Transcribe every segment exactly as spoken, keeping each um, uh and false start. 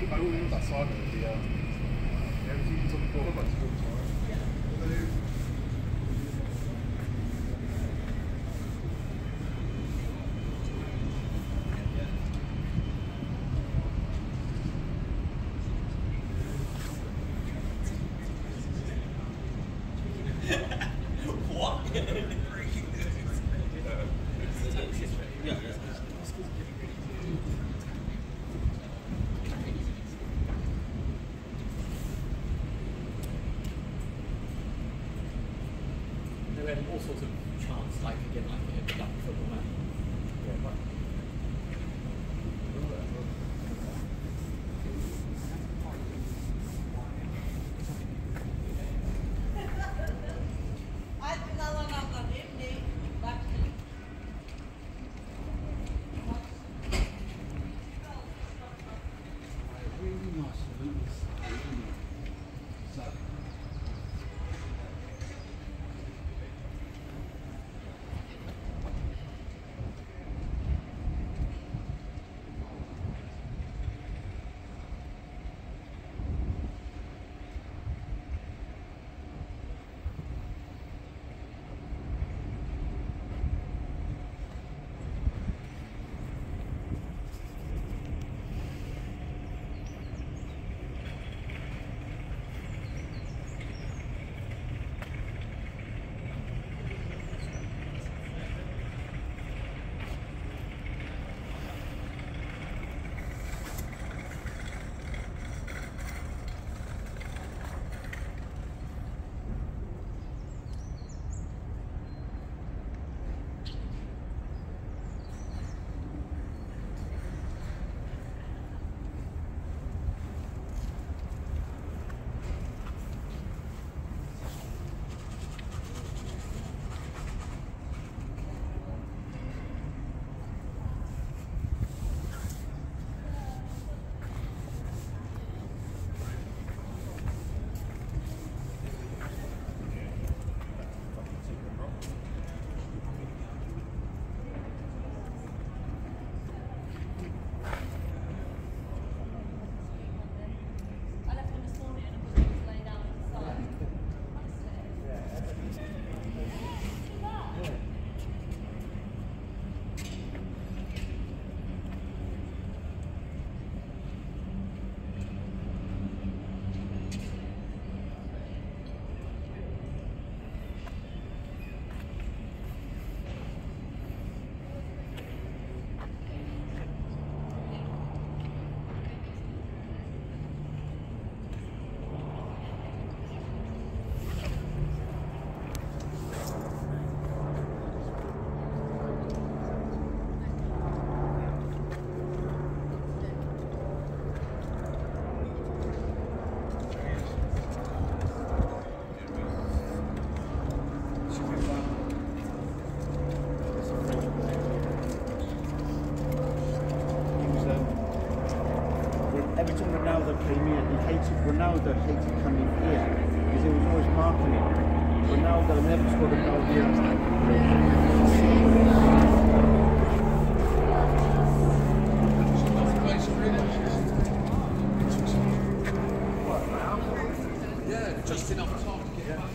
Hallo, das war der, der Sie zum Kooperation. What? Yeah, yeah. There were all sorts of chants, like again, like a duck football match. Yeah, right. Every time Ronaldo came in, he hated Ronaldo hated coming here because he was always marking it. Ronaldo never scored a goal here. Yeah, just enough time to get back.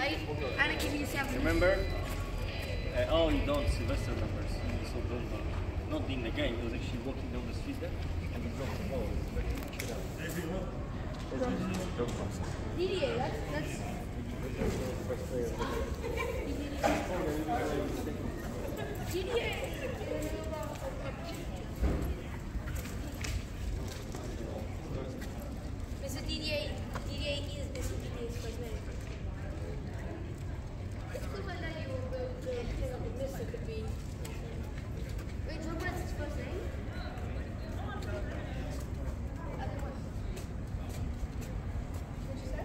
right? And it gives you seven. Remember? Uh, oh, you don't. Sylvester numbers. You saw those ones. Not in the game. He was actually walking down the street there, and he dropped the ball. D D A, that's, that's... D D A! Mister D D A, D D A is Mister D D A's first name. It's cool that you the the thing of the Mister could be. Wait, Joe Brett's his first name? What'd you say?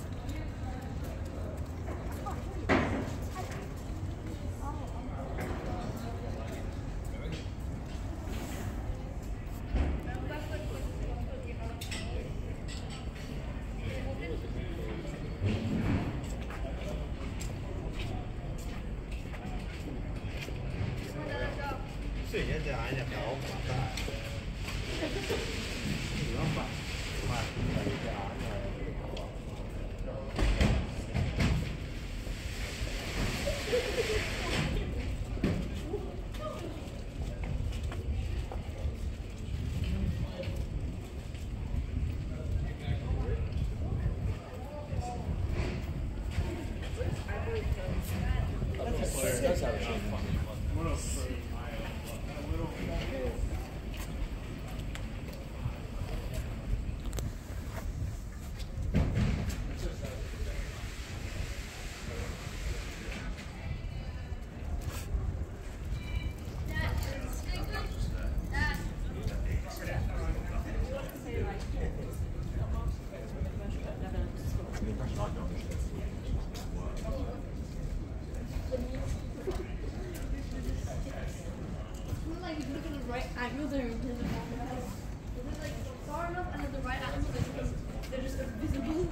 Angle, they're in the they're like far enough and at the right angle that they're just invisible.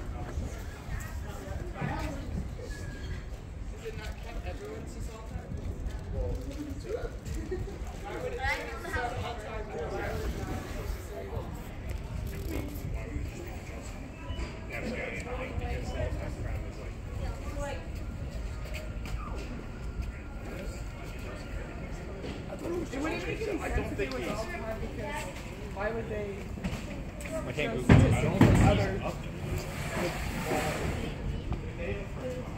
Is it not kept everyone sees all that? I don't know how It wouldn't make any sense if it was all time because why would they? I can't just Google to it. see other